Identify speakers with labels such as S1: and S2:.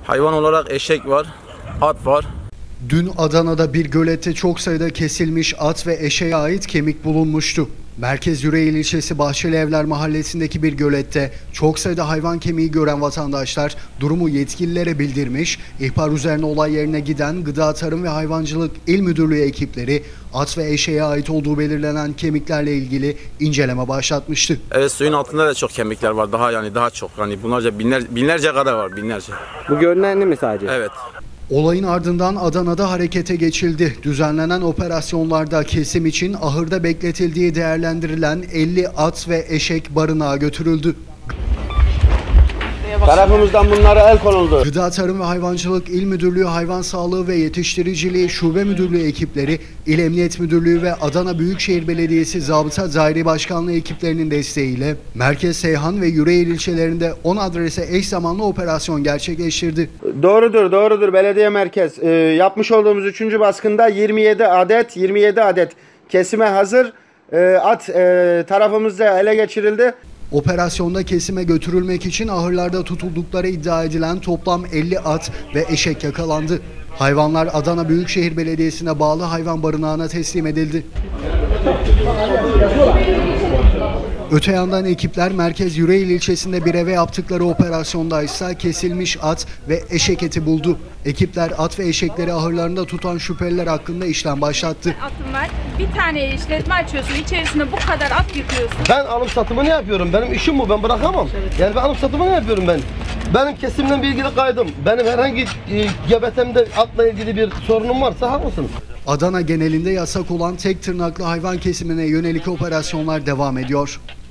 S1: Hayvan olarak eşek var, at var.
S2: Dün Adana'da bir gölette çok sayıda kesilmiş at ve eşeğe ait kemik bulunmuştu. Merkez Yüreğir ilçesi Bahçelievler mahallesindeki bir gölette çok sayıda hayvan kemiği gören vatandaşlar durumu yetkililere bildirmiş, ihbar üzerine olay yerine giden Gıda Tarım ve Hayvancılık İl Müdürlüğü ekipleri at ve eşeğe ait olduğu belirlenen kemiklerle ilgili inceleme başlatmıştı.
S1: Evet, suyun altında da çok kemikler var, daha çok, bunlarca binlerce kadar var, binlerce.
S3: Bu görünenli mi sadece?
S1: Evet.
S2: Olayın ardından Adana'da harekete geçildi. Düzenlenen operasyonlarda kesim için ahırda bekletildiği değerlendirilen 50 at ve eşek barınağa götürüldü.
S3: Tarafımızdan bunlara el konuldu.
S2: Gıda Tarım ve Hayvancılık İl Müdürlüğü Hayvan Sağlığı ve Yetiştiriciliği Şube Müdürlüğü ekipleri, İl Emniyet Müdürlüğü ve Adana Büyükşehir Belediyesi Zabıta Daire Başkanlığı ekiplerinin desteğiyle Merkez, Seyhan ve Yüreğir ilçelerinde 10 adrese eş zamanlı operasyon gerçekleştirdi.
S3: Doğrudur. Belediye merkez. Yapmış olduğumuz 3. baskında 27 adet kesime hazır at tarafımızda ele geçirildi.
S2: Operasyonda kesime götürülmek için ahırlarda tutuldukları iddia edilen toplam 50 at ve eşek yakalandı. Hayvanlar Adana Büyükşehir Belediyesi'ne bağlı hayvan barınağına teslim edildi. Öte yandan ekipler Merkez Yüreğir ilçesinde bir eve yaptıkları operasyonda ise kesilmiş at ve eşek eti buldu. Ekipler at ve eşekleri ahırlarında tutan şüpheliler hakkında işlem başlattı.
S4: Atım var. Bir tane işletme açıyorsun. İçerisinde bu kadar at yıkıyorsun.
S5: Ben alım satımını yapıyorum. Benim işim bu. Ben bırakamam. Yani ben alım satımını yapıyorum ben. Benim kesimle ilgili kaydım. Benim herhangi gebetemde atla ilgili bir sorunum varsa haklısınız.
S2: Adana genelinde yasak olan tek tırnaklı hayvan kesimine yönelik operasyonlar devam ediyor.